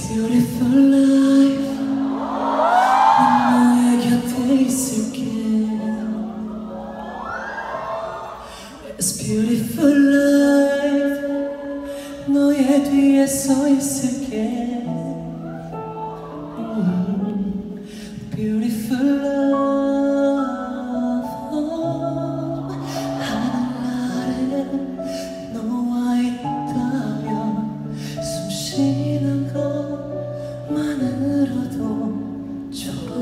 beautiful life. 난 너의 곁에 있을게. It's beautiful life. 너의 뒤에 서 있을게. Beautiful love. 하늘아래 너와 있다면 숨 쉬는 것만으로도 좋아.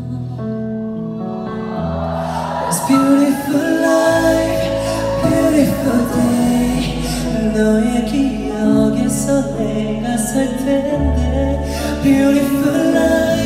It's beautiful life, beautiful day. 너의 기억에서 내가 살 텐데. Beautiful life.